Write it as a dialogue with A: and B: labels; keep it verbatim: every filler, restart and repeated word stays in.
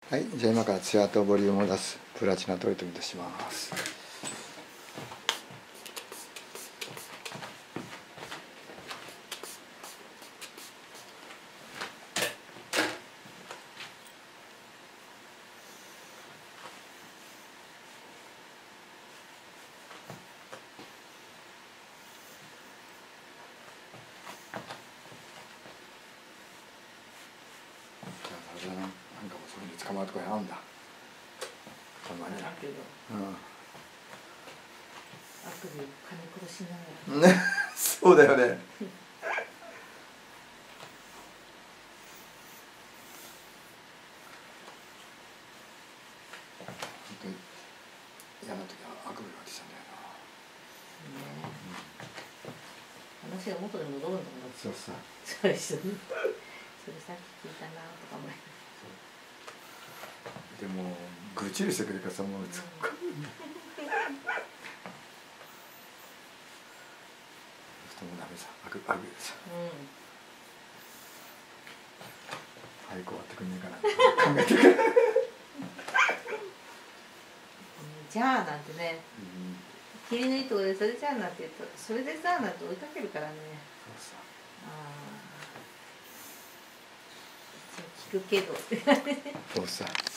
A: はい、じゃあ今からツヤとボリュームを出すプラチナトリートメントします。なんかもうそれで捕まるとこやるんだ。たまに。うん。
B: あくび金殺しながら。
A: ね、そうだよね。本当に嫌な時はあくびが出てたんだよな。ね、
B: うん、話が元に戻るんだもん。
A: そうさ。
B: そうですよね。それさっき聞いたなとか思い。
A: でも愚痴りしてくれるからさ、もう突っ込む。もうダメさ、あくあくびでさ。うん。早く終わってくんねえかな考えてくる。
B: じゃあなんてね、うん、切りのいいところでそれじゃあなんて言うと、それでさあなんて追いかけるからね。そうさ。ああ。聞くけど。
A: そうさ。